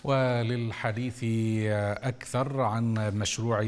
وللحديث أكثر عن مشروع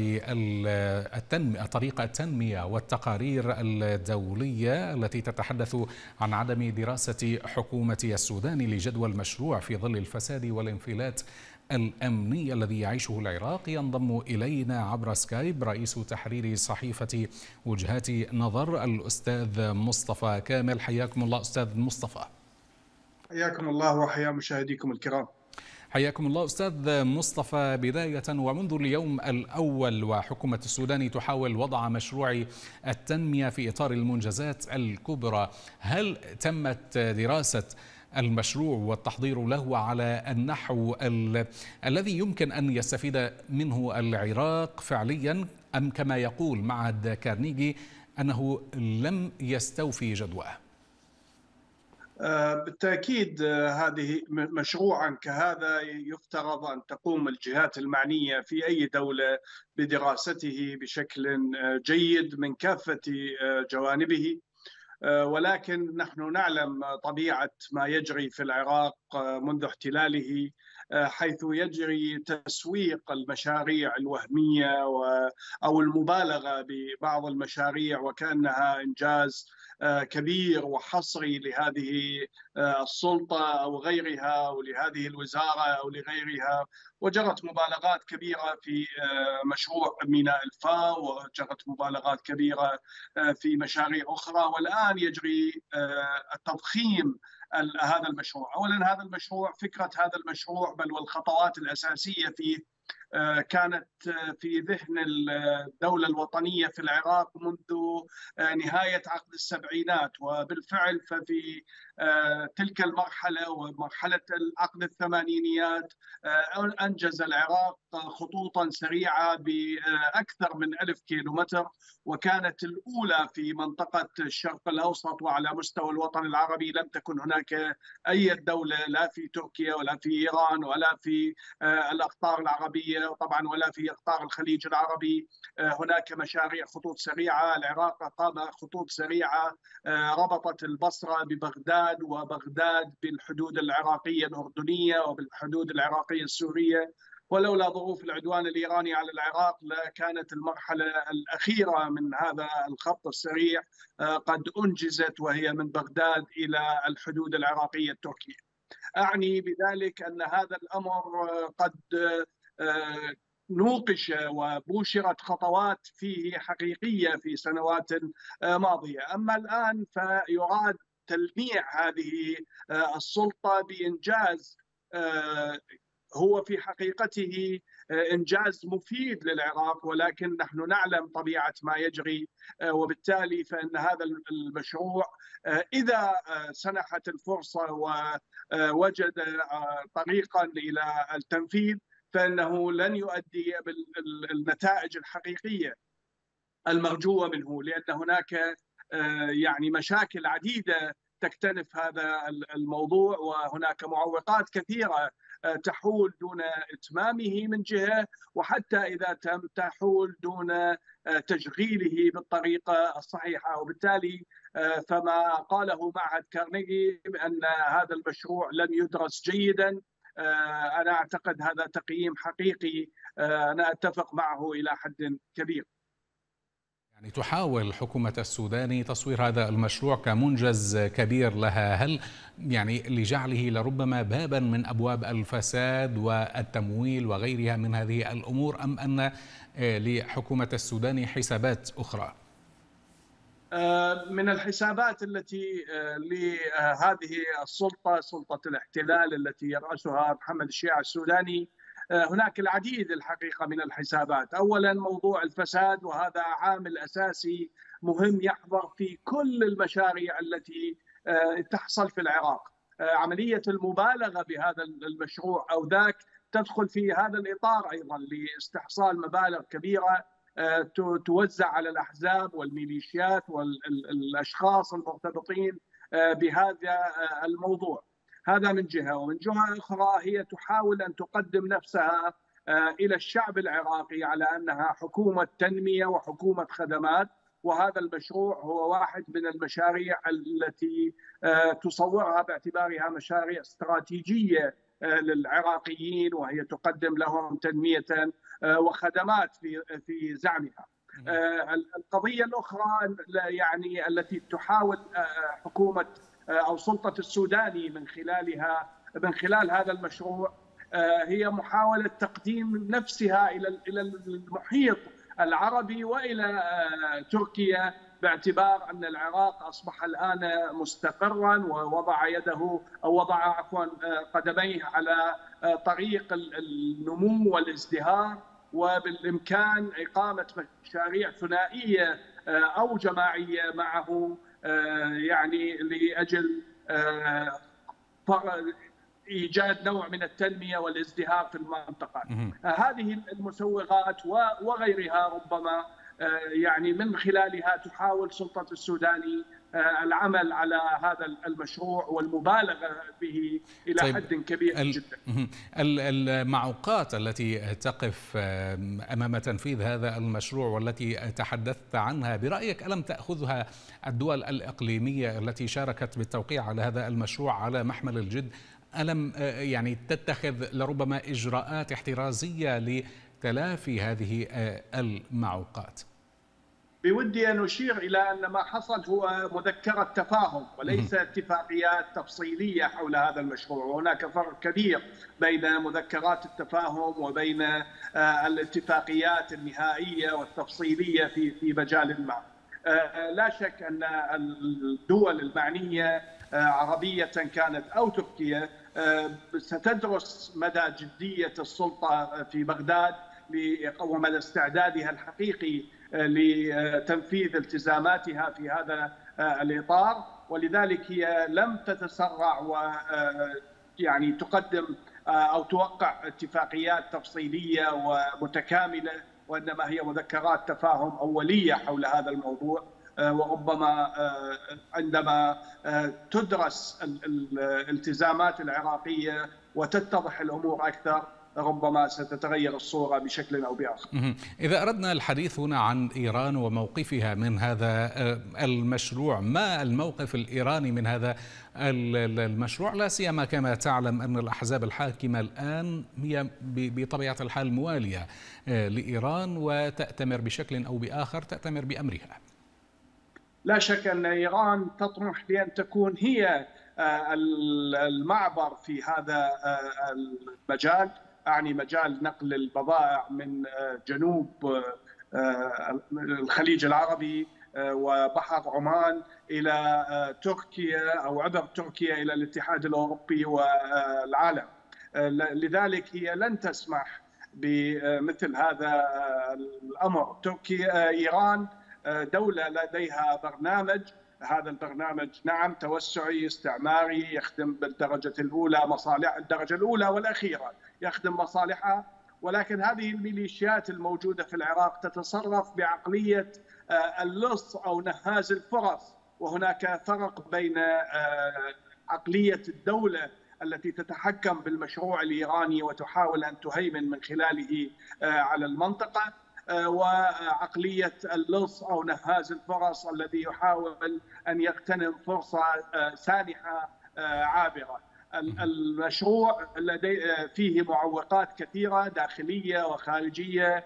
طريق التنمية والتقارير الدولية التي تتحدث عن عدم دراسة حكومة السودان لجدوى المشروع في ظل الفساد والانفلات الأمني الذي يعيشه العراق، ينضم إلينا عبر سكايب رئيس تحرير صحيفة وجهات نظر الأستاذ مصطفى كامل. حياكم الله أستاذ مصطفى. حياكم الله وحيا مشاهديكم الكرام. حياكم الله أستاذ مصطفى. بداية ومنذ اليوم الأول وحكومة السودان تحاول وضع مشروع التنمية في إطار المنجزات الكبرى، هل تمت دراسة المشروع والتحضير له على النحو الذي يمكن أن يستفيد منه العراق فعليا، أم كما يقول معهد كارنيجي أنه لم يستوفي جدواه؟ بالتأكيد هذه مشروعا كهذا يفترض أن تقوم الجهات المعنية في أي دولة بدراسته بشكل جيد من كافة جوانبه، ولكن نحن نعلم طبيعة ما يجري في العراق منذ احتلاله، حيث يجري تسويق المشاريع الوهمية أو المبالغة ببعض المشاريع وكأنها إنجاز كبير وحصري لهذه السلطة أو غيرها أو لهذه الوزارة أو لغيرها. وجرت مبالغات كبيرة في مشروع ميناء الفاو، وجرت مبالغات كبيرة في مشاريع أخرى، والآن يجري التضخيم هذا المشروع. أولا هذا المشروع، فكرة هذا المشروع بل والخطوات الأساسية فيه كانت في ذهن الدولة الوطنية في العراق منذ نهاية عقد السبعينات، وبالفعل ففي تلك المرحلة ومرحلة عقد الثمانينيات أنجز العراق خطوطا سريعة بأكثر من 1000 كيلومتر، وكانت الأولى في منطقة الشرق الأوسط وعلى مستوى الوطن العربي. لم تكن هناك أي دولة، لا في تركيا ولا في إيران ولا في الأقطار العربية طبعا ولا في أقطار الخليج العربي، هناك مشاريع خطوط سريعة. العراق أقام خطوط سريعة ربطت البصرة ببغداد، وبغداد بالحدود العراقية الأردنية وبالحدود العراقية السورية، ولولا ظروف العدوان الإيراني على العراق لكانت المرحلة الأخيرة من هذا الخط السريع قد أنجزت، وهي من بغداد إلى الحدود العراقية التركية. أعني بذلك أن هذا الأمر قد نوقش وبوشرت خطوات فيه حقيقية في سنوات ماضية. أما الآن فيراد تلميع هذه السلطة بإنجاز هو في حقيقته إنجاز مفيد للعراق، ولكن نحن نعلم طبيعة ما يجري، وبالتالي فإن هذا المشروع إذا سنحت الفرصة ووجد طريقا إلى التنفيذ فإنه لن يؤدي بالنتائج الحقيقية المرجوة منه، لأن هناك يعني مشاكل عديدة تكتنف هذا الموضوع، وهناك معوقات كثيرة تحول دون إتمامه من جهة، وحتى إذا تم تحول دون تشغيله بالطريقة الصحيحة. وبالتالي فما قاله معهد كارنيجي بأن هذا المشروع لم يدرس جيدا، أنا أعتقد هذا تقييم حقيقي أنا أتفق معه إلى حد كبير. يعني تحاول حكومة السودان تصوير هذا المشروع كمنجز كبير لها، هل يعني لجعله لربما بابا من أبواب الفساد والتمويل وغيرها من هذه الأمور، أم أن لحكومة السودان حسابات أخرى؟ من الحسابات التي لهذه السلطة، سلطة الاحتلال التي يرأسها محمد الشيع السوداني، هناك العديد الحقيقة من الحسابات. أولا موضوع الفساد، وهذا عامل أساسي مهم يحضر في كل المشاريع التي تحصل في العراق. عملية المبالغة بهذا المشروع أو ذاك تدخل في هذا الإطار أيضا لاستحصال مبالغ كبيرة توزع على الأحزاب والميليشيات والأشخاص المرتبطين بهذا الموضوع. هذا من جهة، ومن جهة أخرى هي تحاول أن تقدم نفسها إلى الشعب العراقي على أنها حكومة تنمية وحكومة خدمات، وهذا المشروع هو واحد من المشاريع التي تصورها باعتبارها مشاريع استراتيجية للعراقيين، وهي تقدم لهم تنمية وخدمات في زعمها. القضية الأخرى يعني التي تحاول حكومة أو سلطة السوداني من خلال هذا المشروع هي محاولة تقديم نفسها إلى المحيط العربي وإلى تركيا، باعتبار أن العراق أصبح الآن مستقرا ووضع قدميه على طريق النمو والازدهار، وبالإمكان إقامة مشاريع ثنائية أو جماعية معه، يعني لأجل إيجاد نوع من التنمية والازدهار في المنطقة. هذه المسوغات وغيرها ربما يعني من خلالها تحاول سلطة السوداني العمل على هذا المشروع والمبالغة به إلى حد كبير جدا. المعوقات التي تقف أمام تنفيذ هذا المشروع والتي تحدثت عنها، برأيك ألم تأخذها الدول الإقليمية التي شاركت بالتوقيع على هذا المشروع على محمل الجد؟ ألم يعني تتخذ لربما إجراءات احترازية لتلافي هذه المعوقات؟ بودي أن أشير إلى أن ما حصل هو مذكرة تفاهم وليس اتفاقيات تفصيلية حول هذا المشروع، وهناك فرق كبير بين مذكرات التفاهم وبين الاتفاقيات النهائية والتفصيلية في مجال ما. لا شك أن الدول المعنية عربية كانت أو تركيا ستدرس مدى جدية السلطة في بغداد ومدى استعدادها الحقيقي لتنفيذ التزاماتها في هذا الإطار، ولذلك هي لم تتسرع ويعني تقدم أو توقع اتفاقيات تفصيلية ومتكاملة، وإنما هي مذكرات تفاهم أولية حول هذا الموضوع. وربما عندما تدرس الالتزامات العراقية وتتضح الأمور أكثر ربما ستتغير الصورة بشكل أو بآخر. إذا أردنا الحديث هنا عن إيران وموقفها من هذا المشروع، ما الموقف الإيراني من هذا المشروع؟ لا سيما كما تعلم أن الأحزاب الحاكمة الآن هي بطبيعة الحال موالية لإيران وتأتمر بشكل أو بآخر تأتمر بأمرها. لا شك أن إيران تطمح لأن تكون هي المعبر في هذا المجال، أعني مجال نقل البضائع من جنوب الخليج العربي وبحر عمان إلى تركيا أو عبر تركيا إلى الاتحاد الأوروبي والعالم. لذلك هي لن تسمح بمثل هذا الأمر. إيران دولة لديها برنامج، هذا البرنامج نعم توسعي استعماري يخدم بالدرجة الأولى مصالح الدرجة الأولى والأخيرة، يخدم مصالحها، ولكن هذه الميليشيات الموجودة في العراق تتصرف بعقلية اللص أو نهاز الفرص، وهناك فرق بين عقلية الدولة التي تتحكم بالمشروع الإيراني وتحاول أن تهيمن من خلاله على المنطقة، وعقلية اللص أو نهاز الفرص الذي يحاول أن يغتنم فرصة سانحة عابرة. المشروع فيه معوقات كثيرة داخلية وخارجية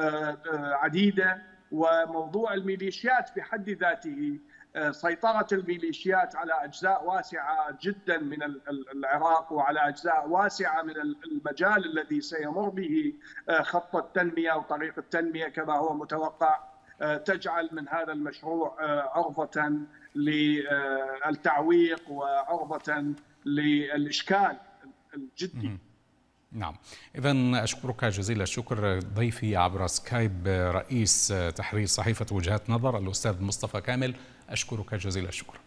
عديدة، وموضوع الميليشيات في حد ذاته، سيطرة الميليشيات على أجزاء واسعة جدا من العراق وعلى أجزاء واسعة من المجال الذي سيمر به خط التنمية أو طريق التنمية كما هو متوقع، تجعل من هذا المشروع عرضة للتعويق وعرضة للإشكال الجدي. نعم، إذن أشكرك جزيل الشكر. ضيفي عبر سكايب رئيس تحرير صحيفة وجهات نظر الأستاذ مصطفى كامل، أشكرك جزيل الشكر.